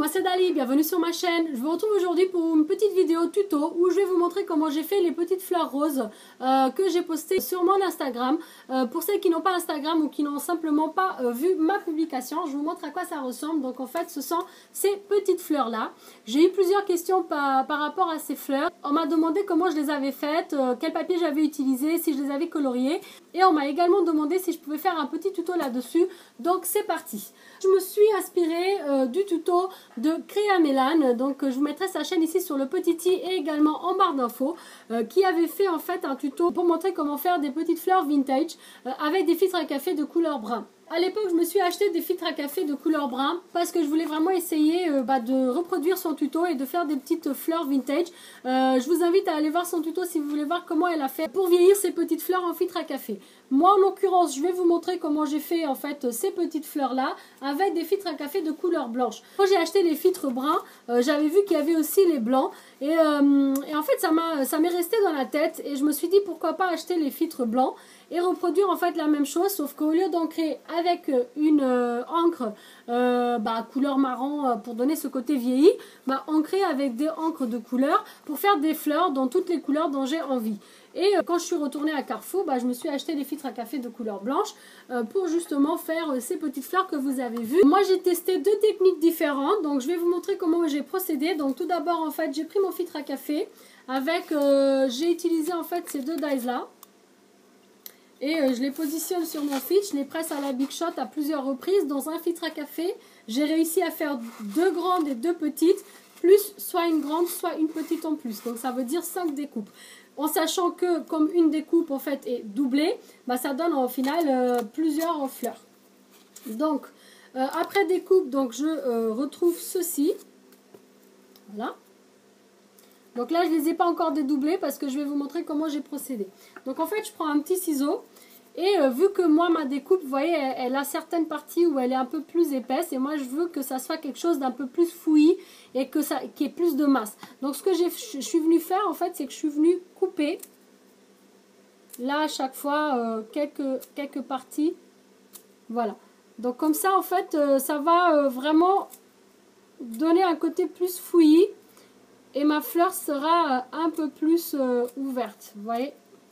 moi c'est Dali, bienvenue sur ma chaîne. Je vous retrouve aujourd'hui pour une petite vidéo tuto où je vais vous montrer comment j'ai fait les petites fleurs roses que j'ai postées sur mon Instagram. Pour celles qui n'ont pas Instagram ou qui n'ont simplement pas vu ma publication, je vous montre à quoi ça ressemble. Donc en fait ce sont ces petites fleurs là. J'ai eu plusieurs questions par rapport à ces fleurs. On m'a demandé comment je les avais faites, quel papier j'avais utilisé, si je les avais coloriées. Et on m'a également demandé si je pouvais faire un petit tuto là-dessus. Donc c'est parti. Je me suis inspirée du tuto de Créa Mélane. Donc je vous mettrai sa chaîne ici sur le petit i et également en barre d'infos. Qui avait fait en fait un tuto pour montrer comment faire des petites fleurs vintage avec des filtres à café de couleur brun. À l'époque, je me suis acheté des filtres à café de couleur brun parce que je voulais vraiment essayer de reproduire son tuto et de faire des petites fleurs vintage. Je vous invite à aller voir son tuto si vous voulez voir comment elle a fait pour vieillir ces petites fleurs en filtre à café. Moi, en l'occurrence, je vais vous montrer comment j'ai fait en fait ces petites fleurs-là avec des filtres à café de couleur blanche. Quand j'ai acheté les filtres bruns, j'avais vu qu'il y avait aussi les blancs et en fait, ça m'est resté dans la tête et je me suis dit pourquoi pas acheter les filtres blancs et reproduire en fait la même chose, sauf qu'au lieu d'ancrer avec une encre couleur marron pour donner ce côté vieilli, ancrer avec des encres de couleur pour faire des fleurs dans toutes les couleurs dont j'ai envie. Et quand je suis retournée à Carrefour, je me suis acheté des filtres à café de couleur blanche pour justement faire ces petites fleurs que vous avez vues. Moi j'ai testé deux techniques différentes, donc je vais vous montrer comment j'ai procédé. Donc tout d'abord en fait j'ai pris mon filtre à café avec, j'ai utilisé en fait ces deux dies là. Et je les positionne sur mon filtre, je les presse à la Big Shot à plusieurs reprises. Dans un filtre à café, j'ai réussi à faire deux grandes et deux petites, plus soit une grande, soit une petite en plus. Donc ça veut dire 5 découpes. En sachant que comme une découpe en fait est doublée, ça donne au final plusieurs fleurs. Donc après découpe, donc je retrouve ceci. Voilà. Donc là, je ne les ai pas encore dédoublés parce que je vais vous montrer comment j'ai procédé. Donc en fait, je prends un petit ciseau et vu que moi, ma découpe, vous voyez, elle a certaines parties où elle est un peu plus épaisse et moi, je veux que ça soit quelque chose d'un peu plus fouillis et que ça, qui ait plus de masse. Donc ce que je suis venue faire, en fait, c'est que je suis venue couper là à chaque fois quelques parties. Voilà. Donc comme ça, en fait, ça va vraiment donner un côté plus fouillis. Et ma fleur sera un peu plus ouverte, vous voyez.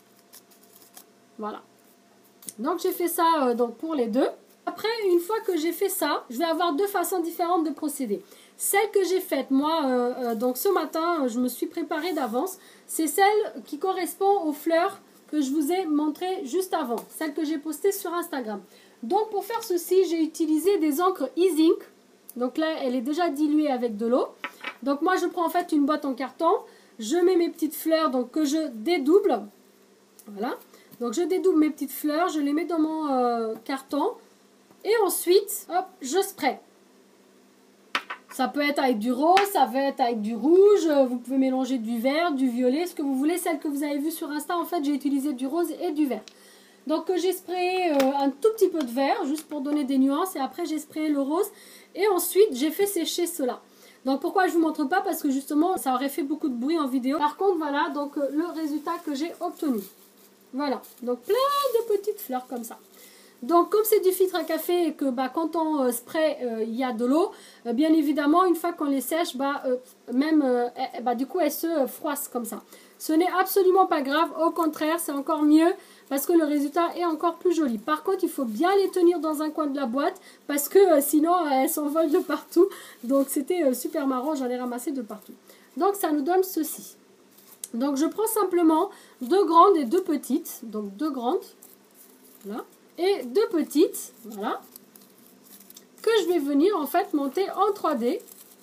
Voilà. Donc j'ai fait ça donc pour les deux. Après, une fois que j'ai fait ça, je vais avoir deux façons différentes de procéder. Celle que j'ai faite, moi, donc ce matin, je me suis préparée d'avance. C'est celle qui correspond aux fleurs que je vous ai montrées juste avant. Celle que j'ai postée sur Instagram. Donc pour faire ceci, j'ai utilisé des encres E-Zinc. Donc là, elle est déjà diluée avec de l'eau. Donc moi, je prends en fait une boîte en carton. Je mets mes petites fleurs donc que je dédouble. Voilà. Donc je dédouble mes petites fleurs. Je les mets dans mon carton. Et ensuite, hop, je spray. Ça peut être avec du rose, ça peut être avec du rouge. Vous pouvez mélanger du vert, du violet, ce que vous voulez. Celle que vous avez vue sur Insta, en fait, j'ai utilisé du rose et du vert. Donc j'ai sprayé un tout petit peu de vert, juste pour donner des nuances. Et après, j'ai sprayé le rose. Et ensuite, j'ai fait sécher cela. Donc pourquoi je ne vous montre pas? Parce que justement, ça aurait fait beaucoup de bruit en vidéo. Par contre, voilà donc le résultat que j'ai obtenu. Voilà, donc plein de petites fleurs comme ça. Donc comme c'est du filtre à café et que quand on spray, il y a de l'eau, bien évidemment, une fois qu'on les sèche, du coup, elles se froissent comme ça. Ce n'est absolument pas grave, au contraire, c'est encore mieux parce que le résultat est encore plus joli. Par contre, il faut bien les tenir dans un coin de la boîte parce que sinon, elles s'envolent de partout. Donc, c'était super marrant, j'en ai ramassé de partout. Donc, ça nous donne ceci. Donc, je prends simplement deux grandes et deux petites. Donc, deux grandes, voilà, et deux petites, voilà, que je vais venir en fait monter en 3D.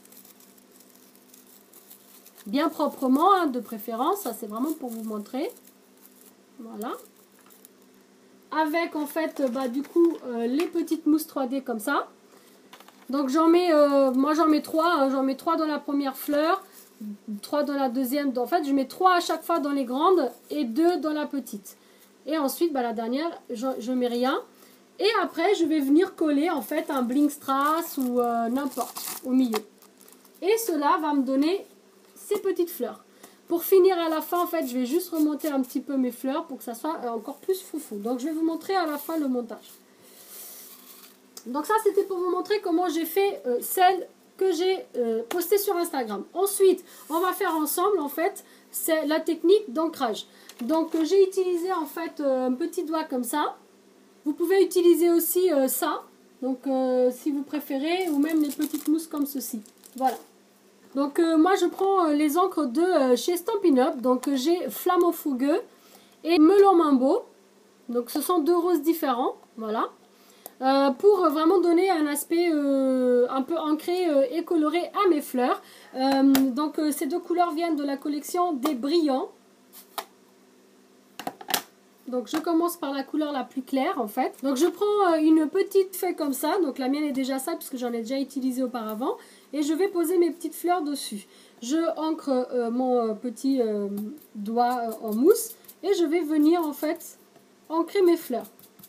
Bien proprement, hein, de préférence, ça c'est vraiment pour vous montrer. Voilà. Avec en fait, du coup, les petites mousses 3D comme ça. Donc j'en mets, moi j'en mets 3, hein, j'en mets 3 dans la première fleur, 3 dans la deuxième. En fait, je mets 3 à chaque fois dans les grandes et 2 dans la petite. Et ensuite, la dernière, je mets rien. Et après, je vais venir coller en fait un bling strass ou n'importe au milieu. Et cela va me donner ces petites fleurs. Pour finir à la fin, en fait, je vais juste remonter un petit peu mes fleurs pour que ça soit encore plus foufou. Donc, je vais vous montrer à la fin le montage. Donc ça, c'était pour vous montrer comment j'ai fait celle que j'ai posté sur Instagram. Ensuite, on va faire ensemble en fait, c'est la technique d'ancrage. Donc j'ai utilisé en fait un petit doigt comme ça. Vous pouvez utiliser aussi ça, donc si vous préférez, ou même les petites mousses comme ceci. Voilà. Donc moi je prends les encres de chez Stampin' Up. Donc j'ai Flamant Fougueux et Melon Mambo. Donc ce sont deux roses différents. Voilà. Pour vraiment donner un aspect un peu ancré et coloré à mes fleurs. Donc ces deux couleurs viennent de la collection des brillants. Donc je commence par la couleur la plus claire en fait. Donc je prends une petite feuille comme ça. Donc la mienne est déjà sale puisque j'en ai déjà utilisé auparavant. Et je vais poser mes petites fleurs dessus. Je ancre mon petit doigt en mousse. Et je vais venir en fait ancrer mes fleurs.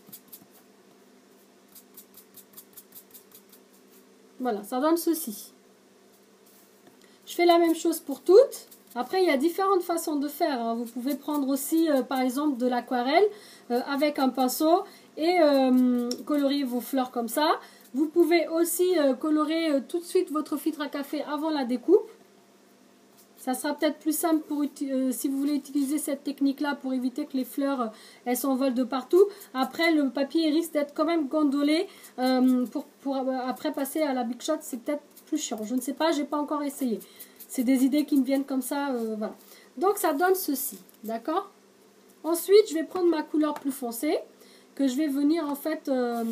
Voilà, ça donne ceci. Je fais la même chose pour toutes. Après, il y a différentes façons de faire. Hein. Vous pouvez prendre aussi, par exemple, de l'aquarelle avec un pinceau et colorer vos fleurs comme ça. Vous pouvez aussi colorer tout de suite votre filtre à café avant la découpe. Ça sera peut-être plus simple pour, si vous voulez utiliser cette technique-là pour éviter que les fleurs elles s'envolent de partout. Après, le papier risque d'être quand même gondolé. Pour après passer à la Big Shot, c'est peut-être plus chiant. Je ne sais pas, je n'ai pas encore essayé. C'est des idées qui me viennent comme ça. Voilà. Donc, ça donne ceci. D'accord? Ensuite, je vais prendre ma couleur plus foncée que je vais venir en fait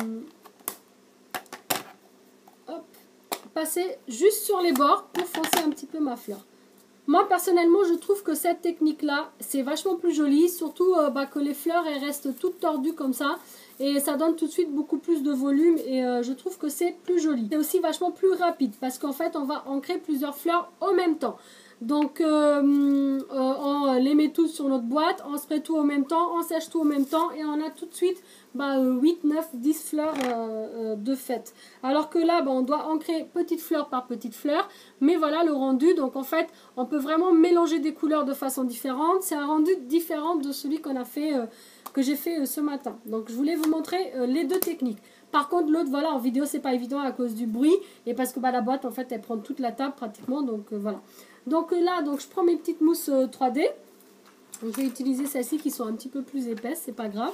hop, passer juste sur les bords pour foncer un petit peu ma fleur. Moi, personnellement, je trouve que cette technique-là, c'est vachement plus joli. Surtout que les fleurs, elles restent toutes tordues comme ça. Et ça donne tout de suite beaucoup plus de volume. Et je trouve que c'est plus joli. C'est aussi vachement plus rapide. Parce qu'en fait, on va ancrer plusieurs fleurs en même temps. Donc, on les met toutes sur notre boîte. On spray tout en même temps. On sèche tout en même temps. Et on a tout de suite 8, 9, 10 fleurs de fête. Alors que là, on doit ancrer petite fleur par petite fleur. Mais voilà le rendu. Donc en fait, on peut vraiment mélanger des couleurs de façon différente. C'est un rendu différent de celui qu'on a fait, que j'ai fait ce matin. Donc je voulais vous montrer les deux techniques. Par contre, l'autre, voilà, en vidéo, c'est pas évident à cause du bruit. Et parce que la boîte, en fait, elle prend toute la table pratiquement. Donc voilà. Donc là, je prends mes petites mousses 3D. Donc, je vais utiliser celles-ci qui sont un petit peu plus épaisses. C'est pas grave.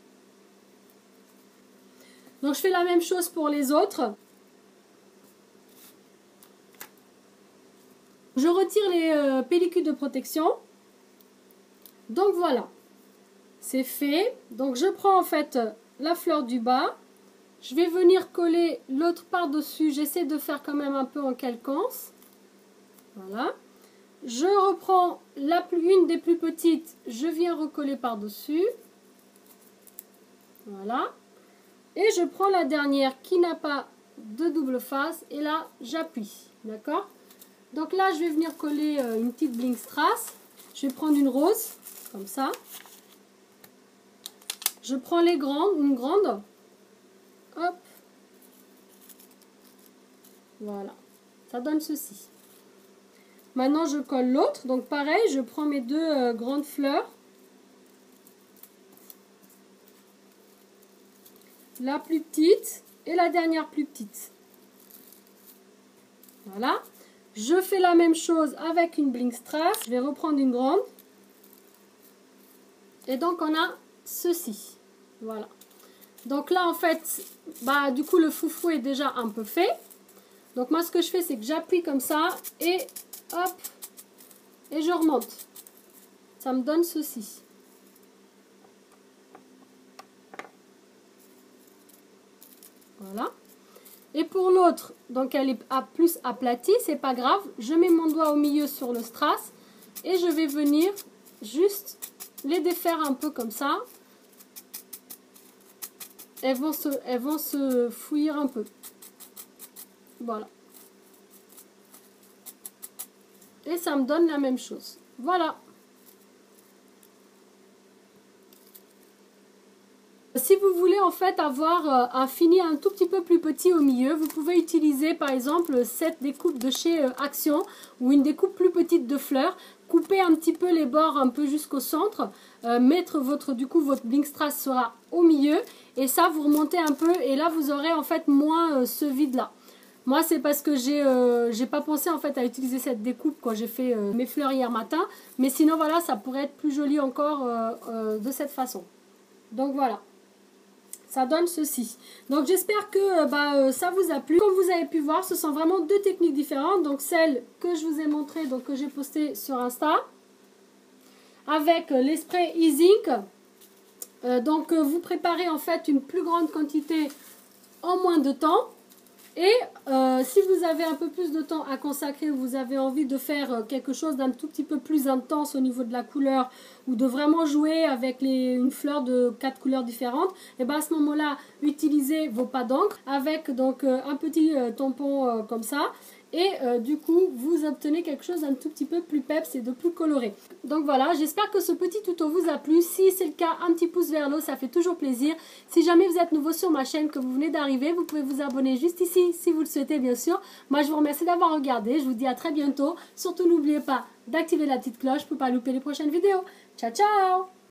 Donc je fais la même chose pour les autres. Je retire les pellicules de protection. Donc voilà. C'est fait. Donc je prends en fait la fleur du bas. Je vais venir coller l'autre par-dessus. J'essaie de faire quand même un peu en calquence. Voilà. Je reprends une des plus petites. Je viens recoller par-dessus. Voilà. Et je prends la dernière qui n'a pas de double face. Et là, j'appuie. D'accord? Donc là, je vais venir coller une petite bling strass. Je vais prendre une rose, comme ça. Je prends une grande. Hop. Voilà. Ça donne ceci. Maintenant, je colle l'autre. Donc pareil, je prends mes deux grandes fleurs. La plus petite et la dernière plus petite. Voilà. Je fais la même chose avec une bling strass. Je vais reprendre une grande. Et donc, on a ceci. Voilà. Donc là, en fait, du coup, le foufou est déjà un peu fait. Donc moi, ce que je fais, c'est que j'appuie comme ça. Et hop. Et je remonte. Ça me donne ceci. Voilà. Et pour l'autre, donc elle est plus aplatie, c'est pas grave. Je mets mon doigt au milieu sur le strass et je vais venir juste les défaire un peu comme ça. Elles vont se fouillir un peu. Voilà. Et ça me donne la même chose. Voilà. Si vous voulez en fait avoir un fini un tout petit peu plus petit au milieu, vous pouvez utiliser par exemple cette découpe de chez Action ou une découpe plus petite de fleurs. Couper un petit peu les bords un peu jusqu'au centre, mettre votre bling strass sera au milieu et ça vous remontez un peu et là vous aurez en fait moins ce vide là. Moi, c'est parce que j'ai pas pensé en fait à utiliser cette découpe quand j'ai fait mes fleurs hier matin. Mais sinon, voilà, ça pourrait être plus joli encore de cette façon. Donc voilà. Ça donne ceci. Donc j'espère que ça vous a plu. Comme vous avez pu voir, ce sont vraiment deux techniques différentes. Donc celle que je vous ai montrée, donc que j'ai postée sur Insta, avec les sprays E-Zinc. Donc vous préparez en fait une plus grande quantité en moins de temps. Et si vous avez un peu plus de temps à consacrer, vous avez envie de faire quelque chose d'un tout petit peu plus intense au niveau de la couleur ou de vraiment jouer avec une fleur de 4 couleurs différentes, et bien à ce moment-là, utilisez vos pads d'encre avec donc un petit tampon comme ça. Et du coup, vous obtenez quelque chose d'un tout petit peu plus peps et de plus coloré. Donc voilà, j'espère que ce petit tuto vous a plu. Si c'est le cas, un petit pouce vers le haut, ça fait toujours plaisir. Si jamais vous êtes nouveau sur ma chaîne, que vous venez d'arriver, vous pouvez vous abonner juste ici, si vous le souhaitez bien sûr. Moi, je vous remercie d'avoir regardé. Je vous dis à très bientôt. Surtout, n'oubliez pas d'activer la petite cloche pour ne pas louper les prochaines vidéos. Ciao, ciao!